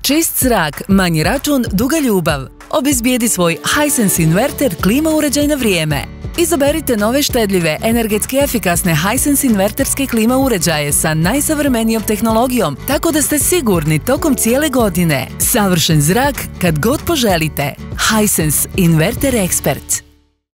Čist zrak, manji račun, duga ljubav. Obezbijedi svoj Hisense inverter klima uređaj na vrijeme. Izaberite nove štedljive, energetski efikasne Hisense inverterske klima uređaje sa najsavremenijom tehnologijom, tako da ste sigurni tokom cijele godine. Savršen zrak kad god poželite. Hisense Inverter Expert.